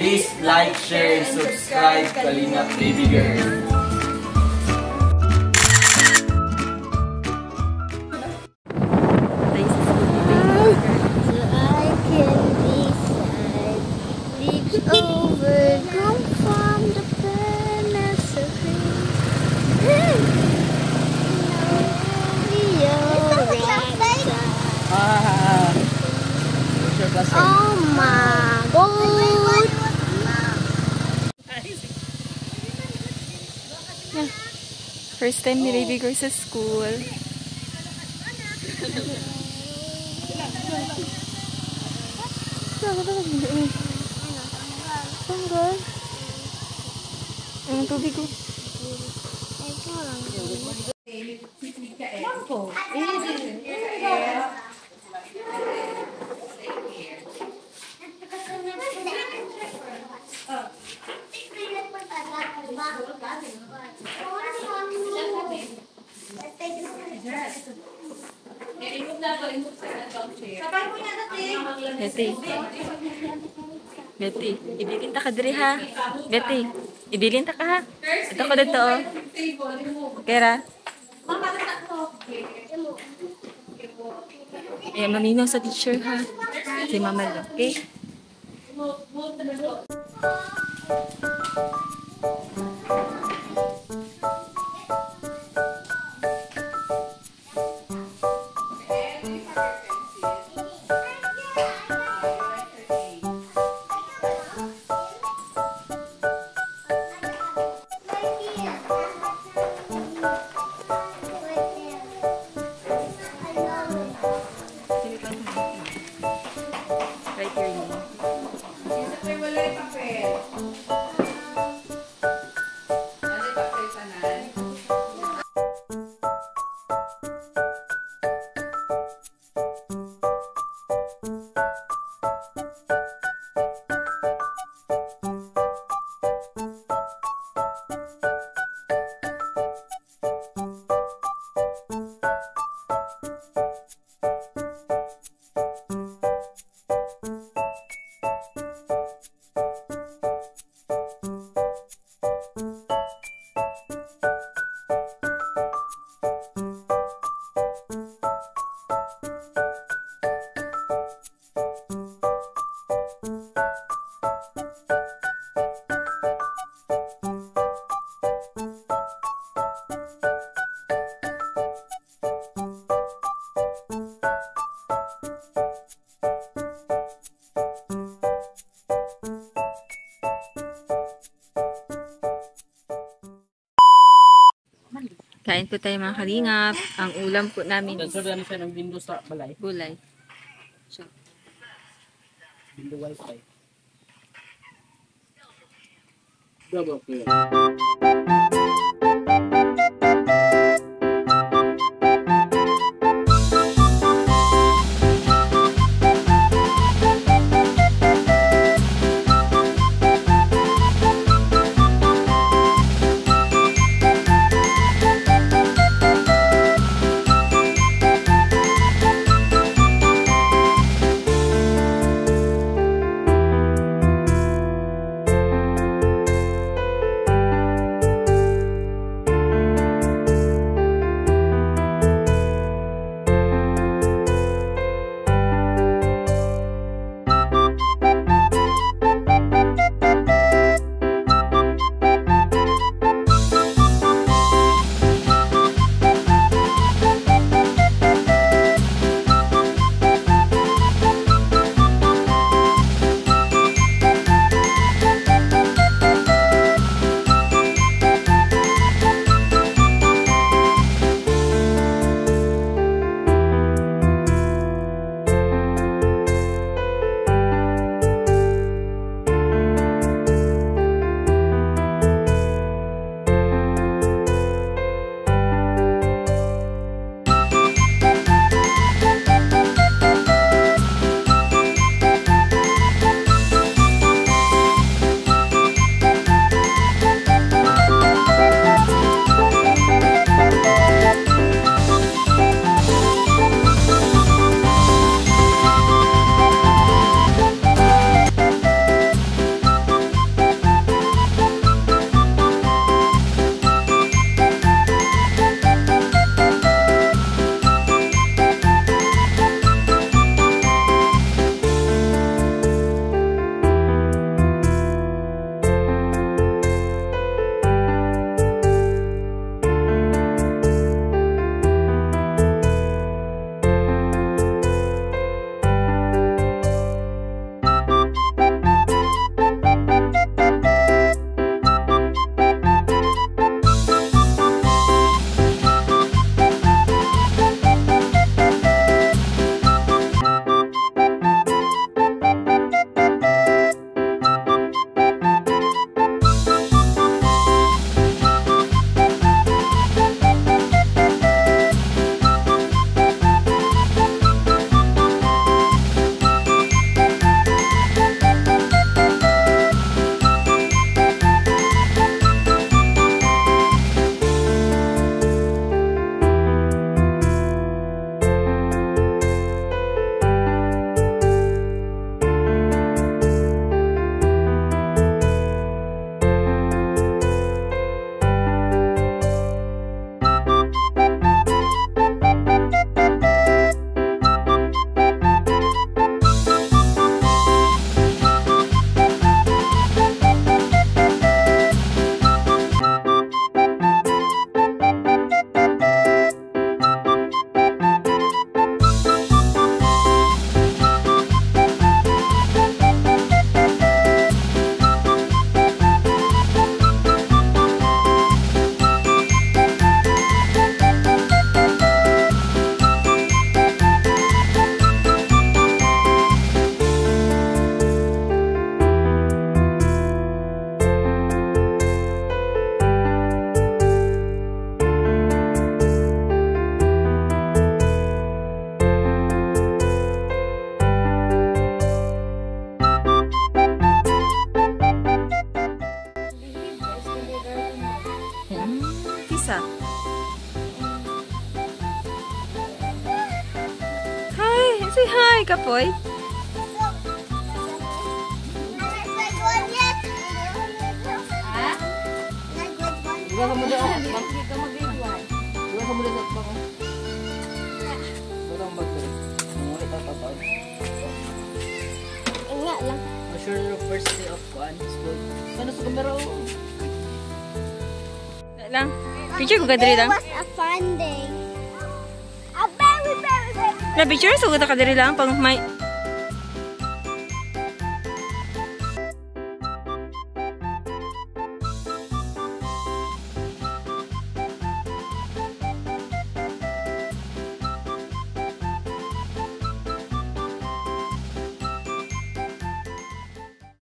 Please like, share, and subscribe Kalingap Baby Girl. Over, come from the planets of oh my God! First time ni baby girl sa school. Tanggal. Ang tubig ko. Betty, ibilin ta ka diri ha. Betty, ibilin ta ka ha. Ito ko dito oh. Kera. Eh, mamino sa teacher ha. Si Mama Lo, okay? Right here, you. Kain po tayo mga kalingap. Ang ulam po namin is gulay. So, Bindo wifi. hi, Kapoy. Iba ka mo daw. Iba ka mo daw sa bako. Walang bag doon. Mga itatapag. Nga lang. Sure your first day of school. Sana sa kamera o? Lang. Picture ko kadiri lang. It was a fun day. A very, very, very. Na picture so ka kadiri lang pang may